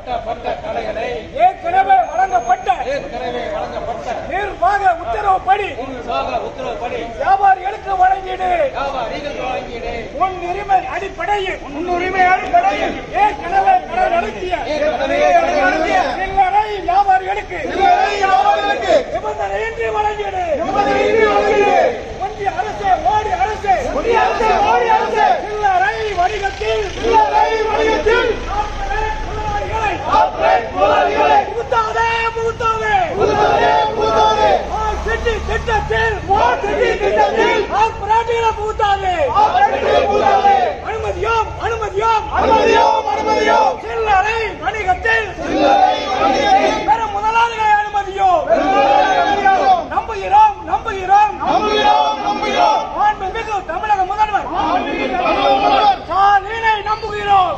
ஏற்கனவே வழங்கப்பட்ட நிர்வாக உத்தரவுப்படி வியாபாரிகளுக்கு வழங்கிடு. முன்னுரிமை அடிப்படையில் ஏற்கனவே கடன் நடத்திய சில்லறை வியாபாரிகளுக்கு நிபந்தனையின்றி வழங்கிடு. ஒன்றிய அரசு மோடி அரசு சில்லறை வணிகத்தில் அனுமதியோம் சில்லறை வணிகத்தில் பெரும் முதலாளிகளை அனுமதியோம். நம்புகிறோம் மாண்புமிகு தமிழக முதல்வர் ஸ்டாலினை நம்புகிறோம்.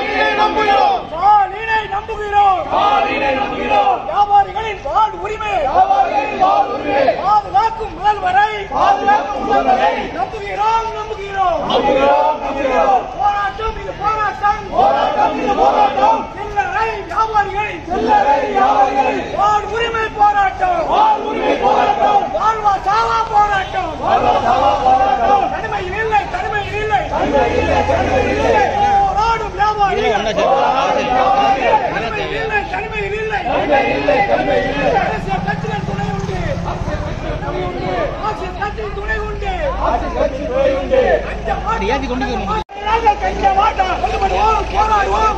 வியாபாரிகளின் வாழ் உரிமை பாதுகாக்கும் முதல்வரை நம்புகிறோம். போராட்டம் இது போராட்டம் சில்லறை வியாபாரிகளின் வாழ் உரிமை போராட்டம் வாழ்வா சாவா போராட்டம். தனிமையில் இல்லை போராடும் வியாபாரி தனிமையில் இல்லை அரசியல் கட்சிகள் துணை உண்டு. ஆட்சியர் கட்சியின் துணை உண்டு. கஞ்ச மாட்டோம். போராடுவோம்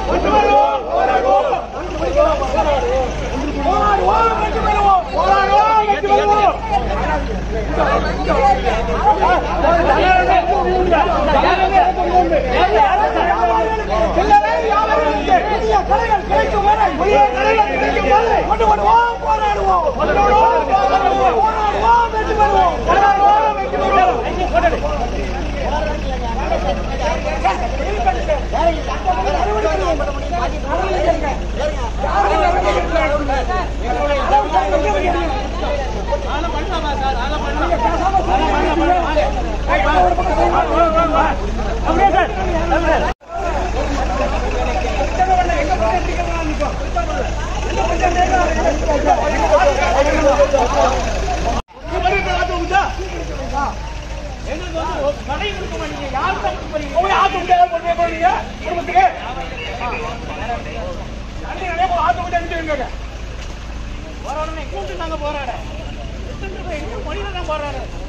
போராட